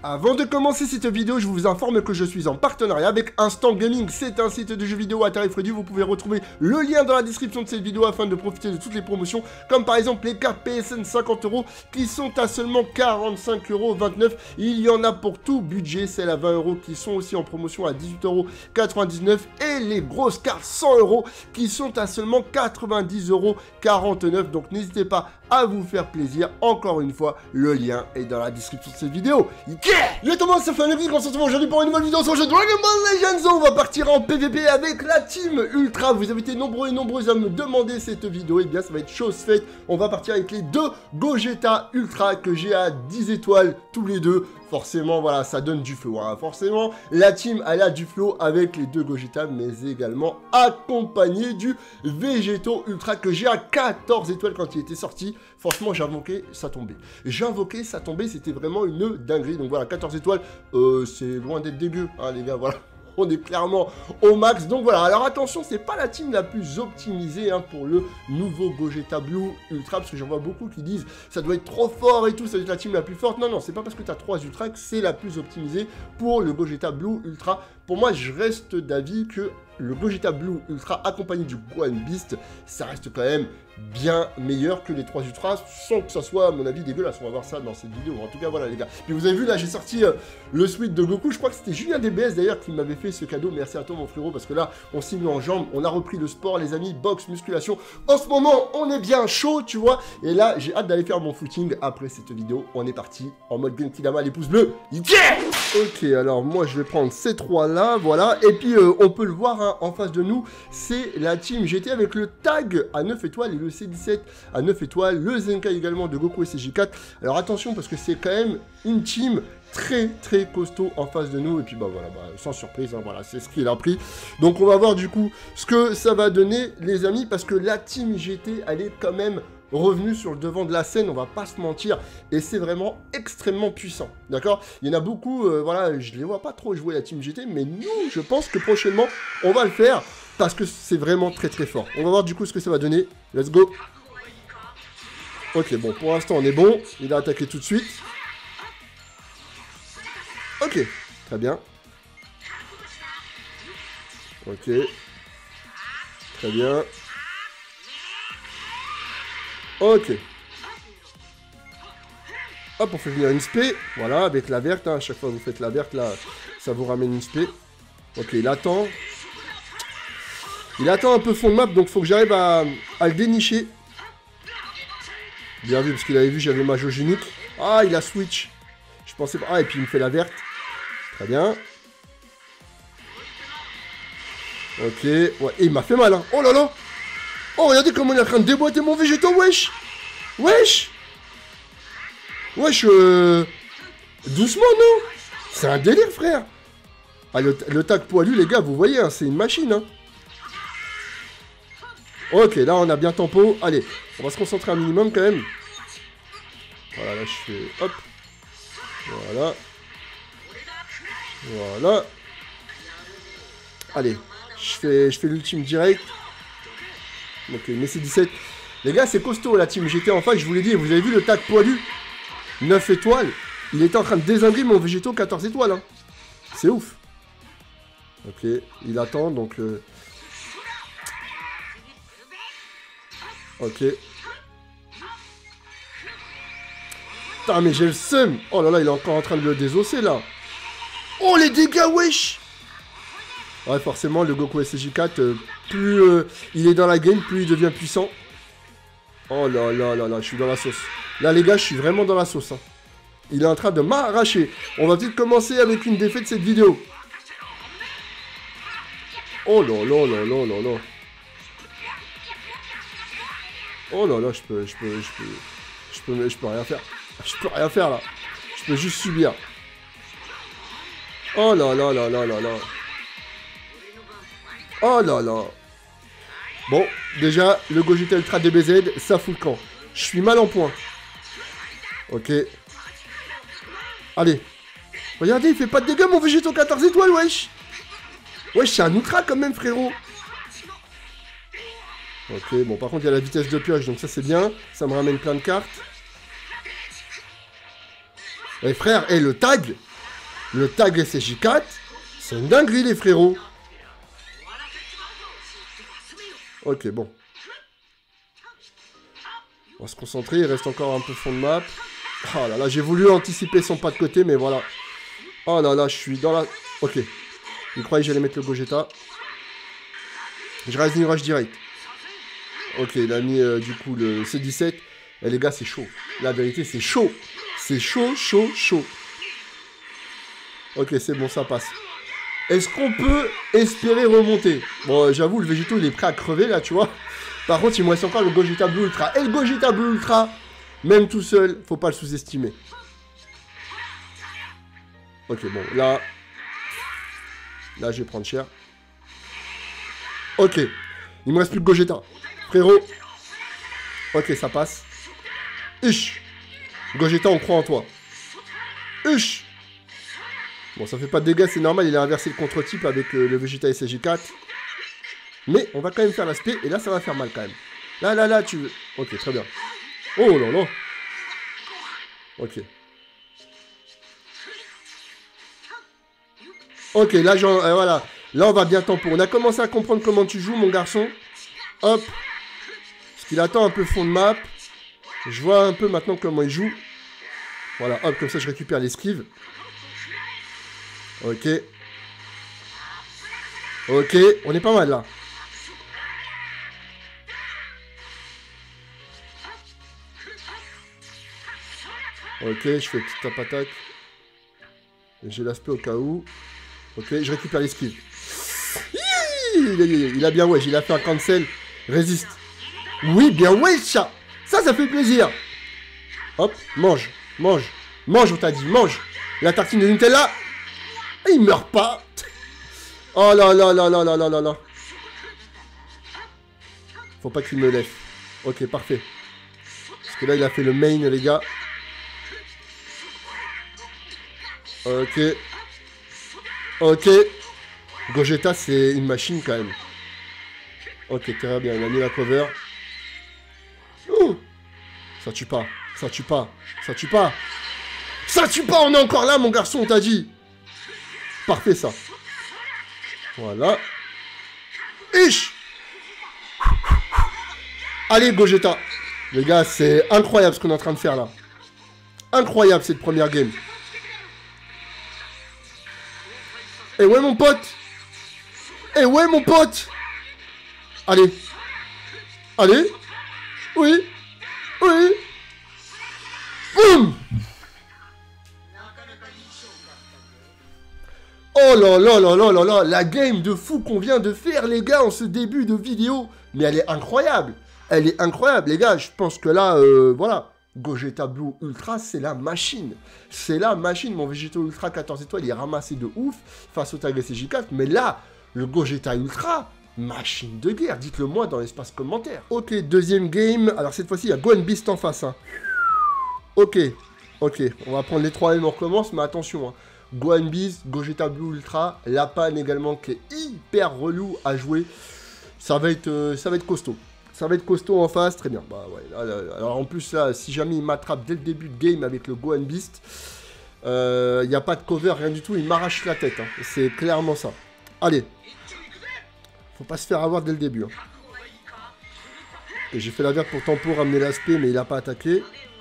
Avant de commencer cette vidéo, je vous informe que je suis en partenariat avec Instant Gaming. C'est un site de jeux vidéo à tarif réduit. Vous pouvez retrouver le lien dans la description de cette vidéo afin de profiter de toutes les promotions, comme par exemple les cartes PSN 50 € qui sont à seulement 45,29 €. Il y en a pour tout budget, celles à 20 € qui sont aussi en promotion à 18,99 € et les grosses cartes 100 € qui sont à seulement 90,49 €. Donc n'hésitez pas à vous faire plaisir. Encore une fois, le lien est dans la description de cette vidéo. Yo tout le monde, c'est Fanny, on se retrouve aujourd'hui pour une nouvelle vidéo sur le jeu Dragon Ball Legends. On va partir en PVP avec la team Ultra. Vous avez été nombreux et nombreuses à me demander cette vidéo. Et bien ça va être chose faite. On va partir avec les deux Gogeta Ultra que j'ai à 10 étoiles tous les deux. Forcément, voilà, ça donne du flow. Hein. Forcément, la team, elle a du flow avec les deux Gogeta, mais également accompagné du Végéto Ultra que j'ai à 14 étoiles quand il était sorti. Franchement, j'invoquais, ça tombait. J'invoquais, ça tombait, c'était vraiment une dinguerie. Donc voilà, 14 étoiles, c'est loin d'être dégueu, hein, les gars, voilà. On est clairement au max. Donc voilà, alors attention, c'est pas la team la plus optimisée hein, pour le nouveau Gogeta Blue Ultra, parce que j'en vois beaucoup qui disent ça doit être trop fort et tout, ça doit être la team la plus forte. Non, non, c'est pas parce que tu as 3 Ultra que c'est la plus optimisée pour le Gogeta Blue Ultra. Pour moi, je reste d'avis que le Gogeta Blue Ultra accompagné du Gohan Beast, ça reste quand même bien meilleur que les 3 Ultras, sans que ça soit, à mon avis, dégueulasse. On va voir ça dans cette vidéo. En tout cas, voilà, les gars. Puis vous avez vu, là, j'ai sorti le suite de Goku. Je crois que c'était Julien DBS, d'ailleurs, qui m'avait fait ce cadeau. Merci à toi, mon frérot, parce que là, on s'est mis en jambes. On a repris le sport, les amis, boxe, musculation. En ce moment, on est bien chaud, tu vois. Et là, j'ai hâte d'aller faire mon footing après cette vidéo. On est parti en mode Genkidama, les pouces bleus. Yeah! Ok, alors moi, je vais prendre ces 3-là, voilà. Et puis, on peut le voir, hein, en face de nous, c'est la team GT avec le tag à 9 étoiles et le C17 à 9 étoiles, le Zenkai également de Goku et CJ4. Alors attention parce que c'est quand même une team très costaud en face de nous. Et puis bah voilà, sans surprise, hein, voilà, c'est ce qu'il a pris. Donc on va voir du coup ce que ça va donner les amis, parce que la team GT, elle est quand même revenu sur le devant de la scène, on va pas se mentir, et c'est vraiment extrêmement puissant, d'accord? Il y en a beaucoup, voilà, je les vois pas trop jouer la team GT, mais nous, je pense que prochainement, on va le faire, parce que c'est vraiment très fort. On va voir du coup ce que ça va donner, let's go. Ok, bon, pour l'instant, on est bon, il a attaqué tout de suite. Ok, très bien. Ok, très bien. Ok. Hop, on fait venir une spé. Voilà, avec la verte. Hein. À chaque fois que vous faites la verte, là, ça vous ramène une spé. Ok, il attend. Il attend un peu fond de map, donc il faut que j'arrive à le dénicher. Bien vu, parce qu'il avait vu, j'avais ma jauge unique. Ah, il a switch. Je pensais pas. Ah, et puis il me fait la verte. Très bien. Ok. Ouais, et il m'a fait mal, hein. Oh là là. Oh, regardez comment il est en train de déboîter mon Végéto, wesh. Wesh. Wesh, doucement, non. C'est un délire, frère. Ah, le tag poilu, les gars, vous voyez, hein, c'est une machine, hein. Ok, là, on a bien tempo. Allez, on va se concentrer un minimum, quand même. Voilà, là, je fais... Hop. Voilà. Voilà. Allez, je fais l'ultime direct. Ok, mais c'est 17. Les gars, c'est costaud la team GT. En fait, je vous l'ai dit, vous avez vu le tag poilu 9 étoiles. Il était en train de désingler mon Végéto 14 étoiles. Hein. C'est ouf. Ok, il attend donc. Ok. Putain, mais j'ai le seum. Oh là là, il est encore en train de le désosser là. Oh les dégâts, wesh. Ouais, forcément, le Goku SCJ4, plus il est dans la game, plus il devient puissant. Oh là là là là, je suis dans la sauce. Là, les gars, je suis vraiment dans la sauce. Hein. Il est en train de m'arracher. On va peut-être commencer avec une défaite de cette vidéo. Oh là là là là là là. Oh là là, je peux rien faire. Je peux rien faire, là. Je peux juste subir. Oh là là là là là là. Oh là là. Bon, déjà, le Gogeta Ultra DBZ, ça fout le camp. Je suis mal en point. Ok. Allez. Regardez, il fait pas de dégâts, mon Végéto 14 étoiles, wesh. Wesh, c'est un Ultra quand même, frérot. Ok, bon, par contre, il y a la vitesse de pioche, donc ça, c'est bien. Ça me ramène plein de cartes. Eh, frère, le tag. Le tag SSJ4, c'est une dinguerie, les frérots. Ok, bon. On va se concentrer, il reste encore un peu fond de map. Oh là là, j'ai voulu anticiper son pas de côté, mais voilà. Oh là là, je suis dans la... Ok. Il croyait que j'allais mettre le Gogeta. Je reste une rush direct. Ok, il a mis du coup le C17. Et les gars, c'est chaud. La vérité, c'est chaud. C'est chaud, chaud, chaud. Ok, c'est bon, ça passe. Est-ce qu'on peut espérer remonter? Bon, j'avoue, le Végéto, il est prêt à crever, là, tu vois. Par contre, il me reste encore le Gogeta Blue Ultra. Et le Gogeta Blue Ultra, même tout seul, faut pas le sous-estimer. Ok, bon, là... Là, je vais prendre cher. Ok. Il me reste plus que Gogeta. Frérot. Ok, ça passe. Uch. Gogeta, on croit en toi. Uch. Bon, ça fait pas de dégâts, c'est normal. Il a inversé le contre-type avec le Vegeta SSJ4. Mais on va quand même faire l'aspect. Et là, ça va faire mal quand même. Là, tu veux... Ok, très bien. Oh là là. Ok. Ok, là, voilà. Là, on va bien tempo. On a commencé à comprendre comment tu joues, mon garçon. Hop. Parce qu'il attend un peu fond de map. Je vois un peu maintenant comment il joue. Voilà, hop, comme ça, je récupère l'esquive. Ok. Ok, on est pas mal, là. Ok, je fais petite tape-attaque. J'ai l'aspect au cas où. Ok, je récupère l'esquive. Il a bien wesh, il a fait un cancel. Résiste. Oui, bien wesh, chat. Ça fait plaisir. Hop, mange, mange. Mange, on t'a dit, mange. La tartine de Nutella. Et il meurt pas. Oh là là là là là là là là. Faut pas qu'il me lève. Ok, parfait. Parce que là, il a fait le main, les gars. Ok. Ok. Gogeta, c'est une machine quand même. Ok, très bien. Il a mis la cover. Ouh. Ça tue pas. Ça tue pas. Ça tue pas. Ça tue pas. On est encore là, mon garçon, on t'a dit. Parfait, ça. Voilà. Ish. Allez, Gogeta. Les gars, c'est incroyable ce qu'on est en train de faire là. Incroyable cette première game. Eh ouais, mon pote. Eh ouais, mon pote. Allez. Allez. Oui. Oui. Boum. Oh là là là là là là. La game de fou qu'on vient de faire, les gars, en ce début de vidéo. Mais elle est incroyable. Elle est incroyable, les gars. Je pense que là, voilà. Gogeta Blue Ultra, c'est la machine. C'est la machine. Mon Vegeta Ultra 14 étoiles, il est ramassé de ouf face au tag SSJ4. Mais là, le Gogeta Ultra, machine de guerre. Dites-le moi dans l'espace commentaire. Ok, deuxième game. Alors cette fois-ci, il y a Gohan Beast en face. Hein. Ok, ok. On va prendre les 3 M, on recommence. Mais attention, hein. Gohan Beast, Gogeta Blue Ultra, la panne également qui est hyper relou à jouer. Ça va être costaud. Ça va être costaud en face, très bien. Bah ouais, alors en plus là, si jamais il m'attrape dès le début de game avec le Gohan Beast, il n'y a pas de cover, rien du tout, il m'arrache la tête. Hein. C'est clairement ça. Allez. Faut pas se faire avoir dès le début. Hein. J'ai fait la verte pour tempo, ramener l'aspect, mais il n'a pas attaqué.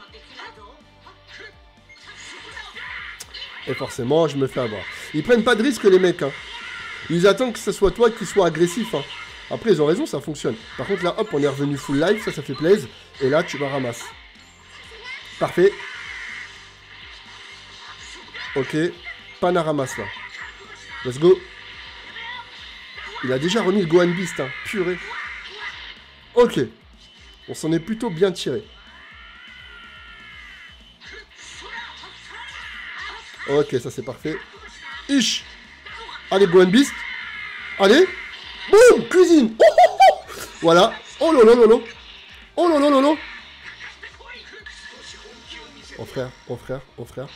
Et forcément, je me fais avoir. Ils prennent pas de risque les mecs. Hein. Ils attendent que ce soit toi qui sois agressif. Hein. Après, ils ont raison, ça fonctionne. Par contre, là, hop, on est revenu full life, ça fait plaisir. Et là, tu la ramasses. Parfait. Ok. Pana ramasse, là. Let's go. Il a déjà remis le Gohan Beast, hein. Purée. Ok. On s'en est plutôt bien tiré. Ok, ça, c'est parfait. Ish. Allez, Gohan Beast. Allez. Boum, cuisine. Oh, oh, oh. Voilà. Oh là là là là. Oh là là là là. Oh frère, oh frère, oh frère.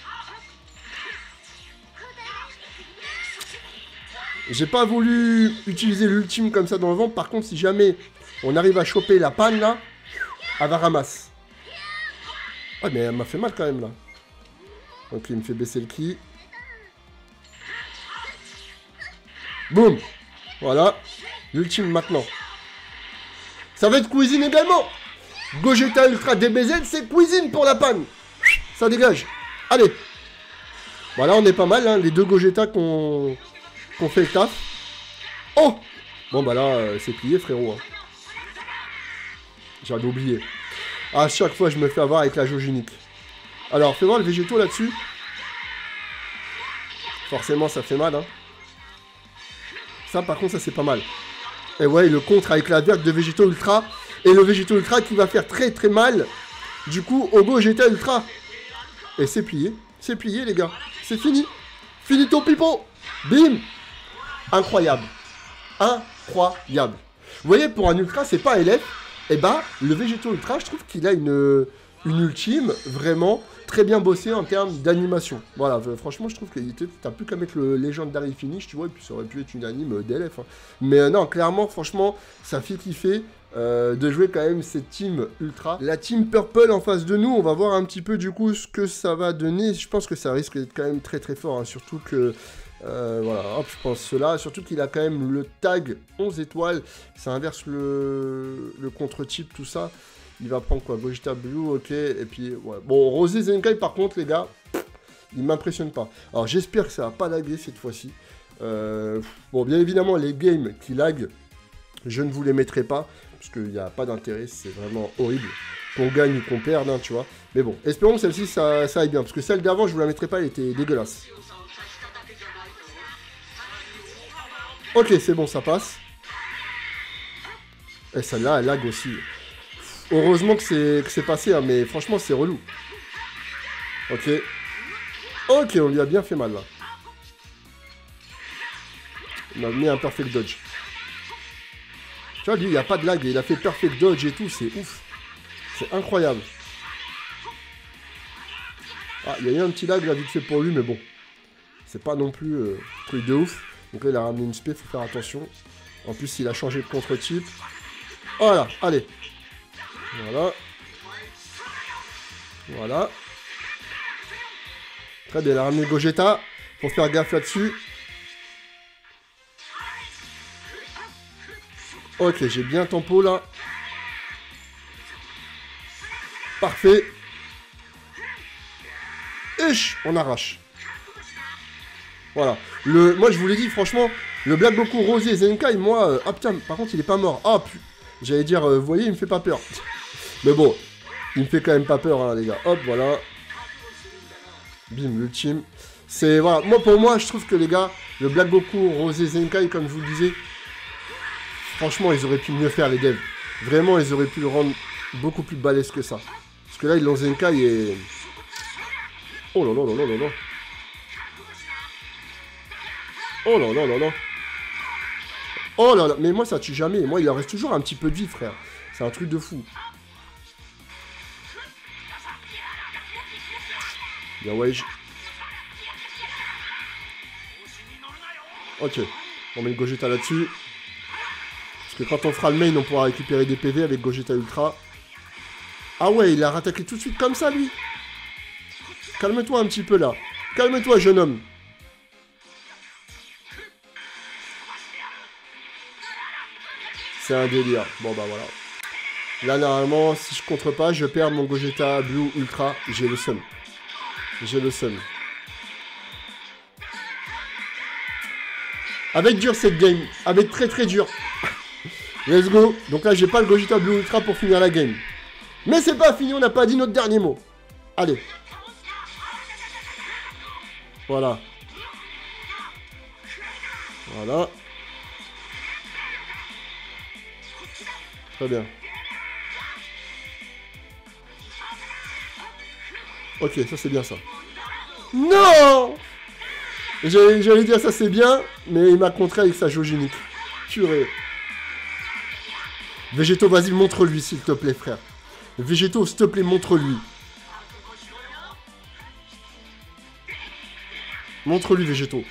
J'ai pas voulu utiliser l'ultime comme ça dans le vent. Par contre, si jamais on arrive à choper la panne là, elle va ramasse. Ouais, mais elle m'a fait mal quand même là. Donc il me fait baisser le ki. Boum. Voilà. L'ultime maintenant. Ça va être cuisine également. Gogeta Ultra DBZ, c'est cuisine pour la panne. Ça dégage. Allez. Voilà, on est pas mal, hein, les deux Gogeta qu'on fait le taf. Oh. Bon, bah là, c'est plié, frérot. Hein. J'avais oublié. À chaque fois, je me fais avoir avec la jauge unique. Alors, fais voir le végétaux là-dessus. Forcément, ça fait mal, hein. Ça, par contre, ça, c'est pas mal. Et ouais, le contre avec la verte de Végétaux Ultra. Et le Végétaux Ultra qui va faire très, très mal. Du coup, au Gogeta Ultra. Et c'est plié. C'est plié, les gars. C'est fini. Finito pipo. Bim. Incroyable. Incroyable. Vous voyez, pour un Ultra, c'est pas LF. Et bah, le Végétaux Ultra, je trouve qu'il a une ultime vraiment très bien bossée en termes d'animation. Voilà, franchement, je trouve que t'as plus qu'à mettre le Legendary Finish, tu vois, et puis ça aurait pu être une anime DLF. Hein. Mais non, clairement, franchement, ça fait kiffer de jouer quand même cette team Ultra. La team Purple en face de nous, on va voir un petit peu du coup ce que ça va donner. Je pense que ça risque d'être quand même très très fort, hein, surtout que... voilà, hop, je pense cela. Surtout qu'il a quand même le tag 11 étoiles. Ça inverse le contre-type, tout ça. Il va prendre quoi? Gogeta Blue, ok. Et puis, ouais. Bon, Rosé Zenkai, par contre, les gars, il m'impressionne pas. Alors, j'espère que ça va pas laguer cette fois-ci. Bon, bien évidemment, les games qui laguent, je ne vous les mettrai pas. Parce qu'il n'y a pas d'intérêt. C'est vraiment horrible. Qu'on gagne ou qu'on perde, hein, tu vois. Mais bon, espérons que celle-ci, ça aille bien. Parce que celle d'avant, je vous la mettrai pas, elle était dégueulasse. Ok, c'est bon, ça passe. Et celle-là, elle lag aussi. Heureusement que c'est passé, hein, mais franchement, c'est relou. Ok. Ok, on lui a bien fait mal, là. On a mis un perfect dodge. Tu vois, lui, il n'y a pas de lag. Il a fait perfect dodge et tout, c'est ouf. C'est incroyable. Ah, il y a eu un petit lag, là, vite fait pour lui, mais bon. C'est pas non plus truc de ouf. Donc là, il a ramené une spé, faut faire attention. En plus, il a changé de contre-type. Voilà, allez. Voilà. Voilà. Très bien, il a ramené Gogeta. Faut faire gaffe là-dessus. Ok, j'ai bien tempo là. Parfait. Ish, on arrache. Voilà. Moi, je vous l'ai dit, franchement, le Black Goku Rosé Zenkai, moi... ah putain, par contre, il est pas mort. Ah, putain. J'allais dire, vous voyez, il me fait pas peur. Mais bon, il me fait quand même pas peur, hein, les gars. Hop, voilà. Bim, l'ultime. C'est, voilà. Moi, pour moi, je trouve que, les gars, le Black Goku Rosé Zenkai, comme je vous le disais, franchement, ils auraient pu mieux faire, les devs. Vraiment, ils auraient pu le rendre beaucoup plus balèze que ça. Parce que là, ils l'ont Zenkai et... Oh là là là là là là. Oh là là là là. Oh là là, mais moi ça tue jamais. Moi il en reste toujours un petit peu de vie, frère. C'est un truc de fou. Bien ouais. Ok. On met le Gogeta là-dessus. Parce que quand on fera le main, on pourra récupérer des PV avec Gogeta Ultra. Ah ouais, il a rattaqué tout de suite comme ça, lui. Calme-toi un petit peu là. Calme-toi, jeune homme. C'est un délire. Bon bah voilà. Là normalement, si je contre pas, je perds mon Gogeta Blue Ultra. J'ai le seum. J'ai le seum. Avec dur cette game. Avec très très dur. Let's go. Donc là, j'ai pas le Gogeta Blue Ultra pour finir la game. Mais c'est pas fini, on n'a pas dit notre dernier mot. Allez. Voilà. Voilà. Très bien. Ok, ça c'est bien ça. Non! J'allais dire ça c'est bien, mais il m'a contré avec sa jauge unique. Purée. Végétaux, vas-y, montre-lui s'il te plaît, frère. Végétaux, s'il te plaît, montre-lui. Montre-lui, Végétaux.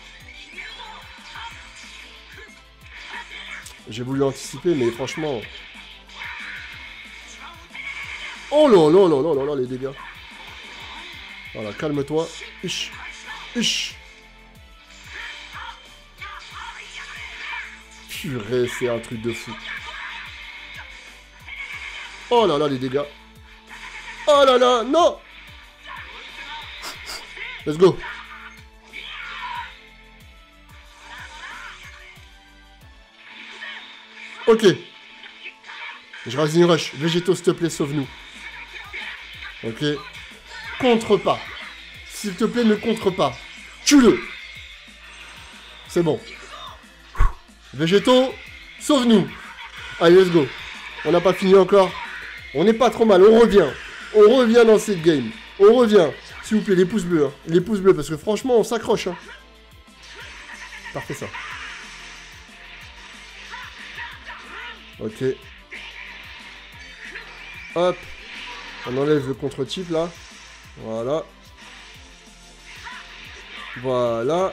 J'ai voulu anticiper, mais franchement... Oh là là là là là là, les dégâts. Voilà, calme-toi. Ish. Ish. Purée, c'est un truc de fou. Oh là là, les dégâts. Oh là là, non. Let's go. Ok. Je Rising Rush. Végétaux, s'il te plaît, sauve-nous. Ok. Contre pas. S'il te plaît, ne contre pas. Tue-le. C'est bon. Végétaux, sauve-nous. Allez, let's go. On n'a pas fini encore. On n'est pas trop mal. On revient. On revient dans cette game. On revient. S'il vous plaît, les pouces bleus. Hein. Les pouces bleus, parce que franchement, on s'accroche. Hein. Parfait, ça. Ok. Hop. On enlève le contre-type, là. Voilà. Voilà.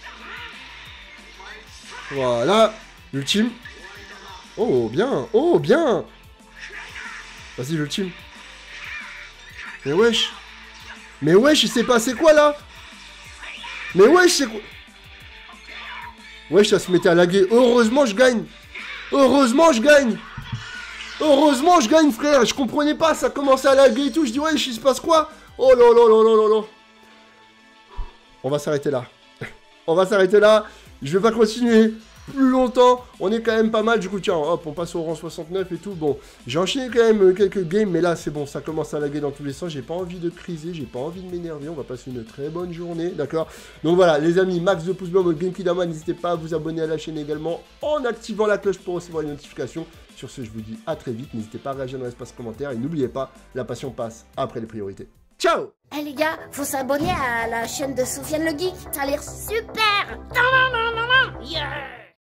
Voilà. L'ultime. Oh, bien. Oh, bien. Vas-y, l'ultime. Mais wesh. Mais wesh, il s'est passé quoi, là? Mais wesh, c'est quoi? Wesh, ça se mettait à laguer. Heureusement, je gagne. Heureusement, je gagne. Heureusement, je gagne, frère. Je comprenais pas, ça commençait à laguer et tout. Je dis, wesh, il se passe quoi? Oh là là là là là là. On va s'arrêter là. On va s'arrêter là. Je vais pas continuer plus longtemps. On est quand même pas mal. Du coup, tiens, hop, on passe au rang 69 et tout. Bon, j'ai enchaîné quand même quelques games. Mais là, c'est bon, ça commence à laguer dans tous les sens. J'ai pas envie de criser. J'ai pas envie de m'énerver. On va passer une très bonne journée. D'accord? Donc voilà, les amis, max de pouces bleus, mode Genkidama. N'hésitez pas à vous abonner à la chaîne également en activant la cloche pour recevoir les notifications. Sur ce, je vous dis à très vite. N'hésitez pas à réagir dans l'espace commentaire. Et n'oubliez pas, la passion passe après les priorités. Ciao! Eh les gars, faut s'abonner à la chaîne de Sofiane le Geek, ça a l'air super!